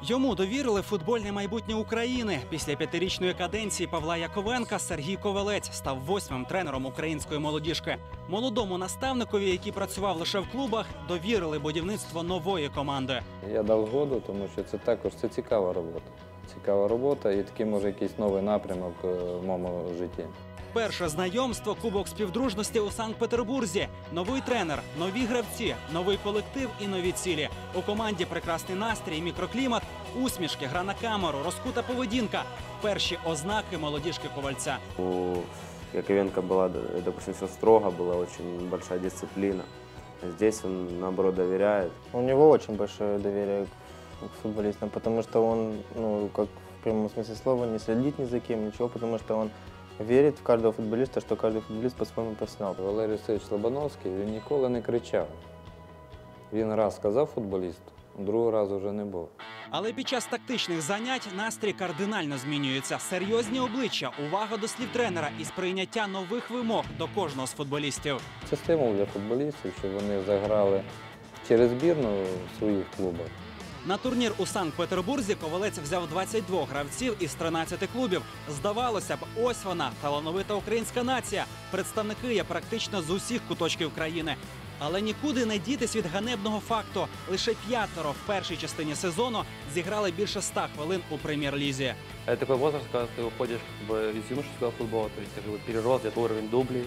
Йому довірили футбольне майбутнє України. Після 5-річної каденції Павла Яковенка Сергій Ковалець став 8-м тренером української молодіжки. Молодому наставникові, який працював лише в клубах, довірили будівництво нової команди. Я дав згоду, тому що це також цікава робота. Цікава робота і такий, може, якийсь новий напрямок в моєму житті. Перше знайомство – Кубок співдружності у Санкт-Петербурзі. Новий тренер, нові гравці, новий колектив і нові цілі. У команді прекрасний настрій, мікроклімат, усмішки, гра на камеру, розкута поведінка. Перші ознаки молодіжки Ковальця. У Яковенко была, допустим, все строго, была очень большая дисциплина. Здесь он, наоборот, доверяет. У него очень большое доверие к футболистам, потому что он, как в прямом смысле слова, не следит ни за кем, ничего, потому что он верит в каждого футболиста, что каждый футболист по-своєму професіонал. Валерій Васильович Слобановський, він ніколи не кричав. Він раз сказав футболісту, другого разу вже не був. Але під час тактичних занять настрій кардинально змінюється. Серйозні обличчя, увага до слів тренера і сприйняття нових вимог до кожного з футболістів. Це стимул для футболістів, щоб вони заграли через збірну в своїх клубах. На турнір у Санкт-Петербурзі Ковалець взяв 22 гравців із 13 клубів. Здавалося б, ось вона, талановита українська нація. Представники є практично з усіх куточків країни. Але нікуди не дітись від ганебного факту. Лише 5 в першій частині сезону зіграли більше 100 хвилин у прем'єр-лізі. Это такой возраст, когда ты уходишь из юношеского футбола, то есть ты перерос где-то уровень дублей.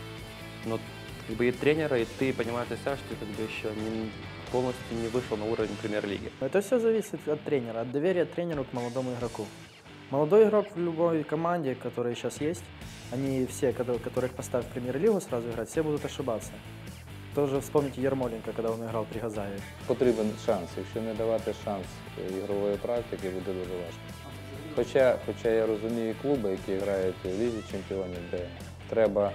Но и тренера, и ты понимаешь для себя, что ты еще полностью не вышел на уровень премьер-лиги. Это все зависит от тренера, от доверия тренеру к молодому игроку. Молодой игрок в любой команде, которая сейчас есть, они все, которых поставят в премьер-лигу сразу играть, все будут ошибаться. Тоже вспомните Ярмоленко, когда он играл при Газаеве. Потрібен шанс. Якщо не давати шанс ігрової практики, буде дуже важко. Хоча я розумію клуби, які грають в Лізі чемпіонів, де треба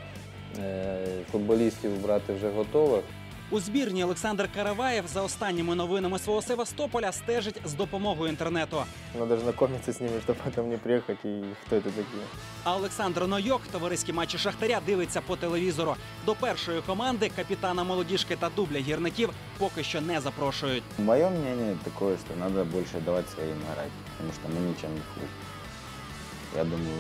футболістів брати вже готових. У збірні Олександр Караваєв за останніми новинами свого Севастополя стежить з допомогою інтернету. Надо знакомиться с ними, чтобы потом не приехать, и кто это такие. А Олександр Нойок товариські матчі «Шахтаря» дивиться по телевізору. До першої команди капітана молодіжки та дубля гірників поки що не запрошують. Мое мнение такое, что надо больше давать своим играть, потому что мы ничем не хуже. Я думаю,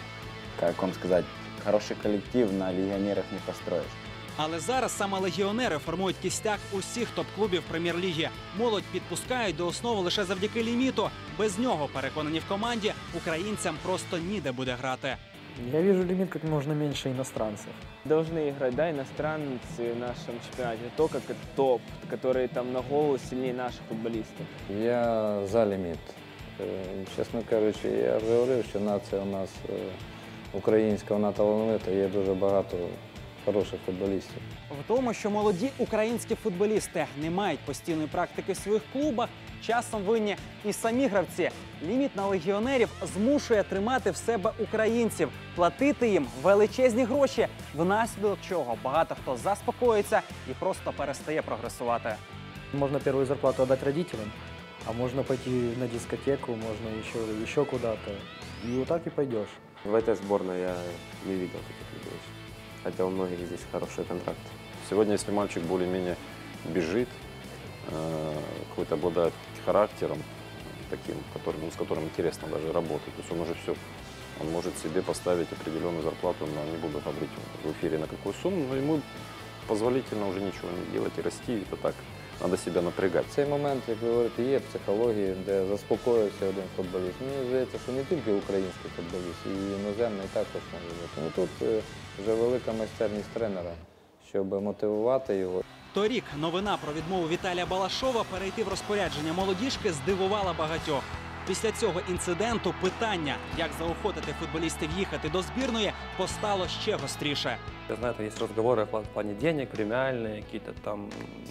как вам сказать, хороший коллектив на легионерах не построишь. Але зараз саме легіонери формують кістяк усіх топ-клубів прем'єр-ліги. Молодь підпускають до основи лише завдяки ліміту. Без нього, переконані в команді, українцям просто ніде буде грати. Я вижу лимит как можно меньше иностранцев. Должны играть, да, иностранцы в нашем чемпионате, не только как топ, которые там на голову сильнее наших футболистов. Я за ліміт. Чесно кажучи, я вже говорив, що нація у нас українська, вона талановита, є дуже багато хороших футболістів. В тому, що молоді українські футболісти не мають постійної практики в своїх клубах, часом винні і самі гравці. Ліміт на легіонерів змушує тримати в себе українців, платити їм величезні гроші, внаслідок чого багато хто заспокоїться і просто перестає прогресувати. Можно первую зарплату отдать родителям, а можно пойти на дискотеку, можно еще куда-то. И вот так и пойдешь. В этой сборной я не видел таких людей. Хотя у многих здесь хороший контракт. Сегодня, если мальчик более-менее бежит, какой-то обладает характером таким, с которым интересно даже работать, то есть он уже все, он может себе поставить определенную зарплату, но не буду говорить в эфире на какую сумму, но ему позволительно уже ничего не делать и расти, это так, надо себя напрягать. Цей момент, як ви говорите, є в психології, де заспокоївся один футболіст. Мені здається, що не тільки український футболіст, і іноземний також може бути. Тому тут вже велика майстерність тренера, щоб мотивувати його. Торік новина про відмову Віталія Балашова перейти в розпорядження молодіжки здивувала багатьох. Після цього інциденту питання, як заохотити футболістів їхати до збірної, постало ще гостріше. Я знаю, там есть разговоры в плане денег, премиальные какие-то там.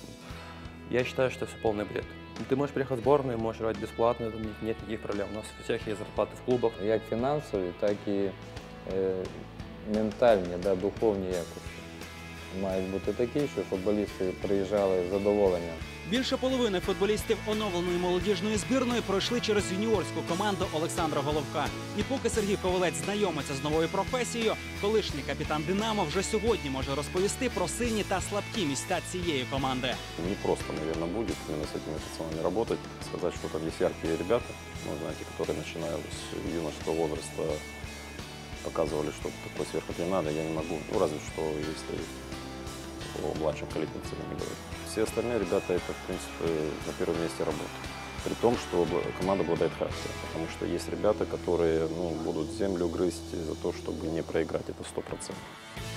Я считаю, что все полный бред. Ты можешь приехать в сборную, можешь играть бесплатно, там нет никаких проблем. У нас у всех есть зарплаты в клубах. Як фінансові, так і ментальні, духовні якості. Мають бути такі, що футболісти приїжджали з задоволенням. Більше половини футболістів оновленої молодіжної збірної пройшли через юніорську команду Олександра Головка. І поки Сергій Ковалець знайомиться з новою професією, колишній капітан «Динамо» вже сьогодні може розповісти про сильні та слабкі місця цієї команди. Не просто, наверное, будет именно с этими пацанами работать. Сказать, что там есть яркие ребята, ну, знаете, которые, начиная с юношеского возраста, показывали, что такое сверхопринада, я не могу. Ну, разве что, если о младшем коллективе не говорить. Все остальные ребята, это, в принципе, на первом месте работа. При том, что команда обладает характером. Потому что есть ребята, которые будут землю грызть за то, чтобы не проиграть это 100%.